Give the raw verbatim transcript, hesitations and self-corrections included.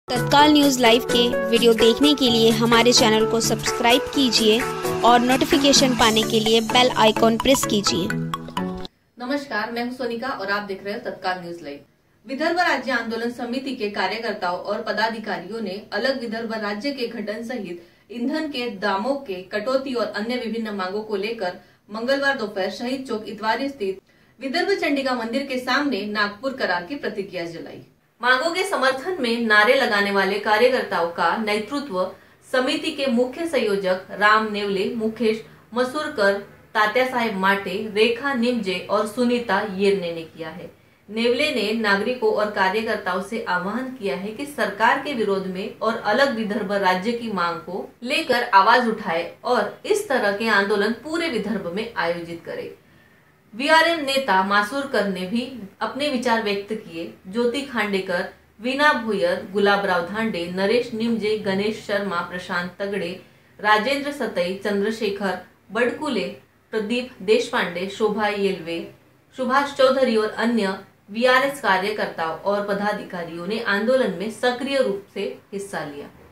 तत्काल news live के video देखने के लिए हमारे चैनल को सब्सक्राइब कीजिए और नोटिफिकेशन पाने के लिए बेल आइकॉन प्रेस कीजिए। नमस्कार, मैं हूं सोनिका और आप देख रहे हो तत्काल न्यूज़ लाइव। विदर्भ राज्य आंदोलन समिति के कार्यकर्ताओं और पदाधिकारियों ने अलग विदर्भ राज्य के गठन सहित ईंधन के दामों के कटौती और अन्य विभिन्न मांगों को लेकर मंगलवार दोपहर शहीद चौक इतवारी स्थित विदर्भ चंडिका मंदिर के सामने नागपुर करार की प्रतिक्रिया जलाई। मांगों के समर्थन में नारे लगाने वाले कार्यकर्ताओं का नेतृत्व समिति के मुख्य संयोजक राम नेवले, मुकेश मसूरकर, तात्या साहेब माटे, रेखा निमजे और सुनीता येरने ने किया है। नेवले ने नागरिकों और कार्यकर्ताओं से आह्वान किया है कि सरकार के विरोध में और अलग विदर्भ राज्य की मांग को लेकर आवाज उठाए और इस तरह के आंदोलन पूरे विदर्भ में आयोजित करे। वीआरएम नेता मासूरकर ने भी अपने विचार व्यक्त किए। ज्योति खांडेकर, वीना भुयर, गुलाबराव धांडे, नरेश निमजे, गणेश शर्मा, प्रशांत तगड़े, राजेंद्र सतई, चंद्रशेखर बड़कुले, प्रदीप देशपांडे, शोभा येलवे, सुभाष चौधरी और अन्य वीआरएस कार्यकर्ताओं और पदाधिकारियों ने आंदोलन में सक्रिय रूप से हिस्सा लिया।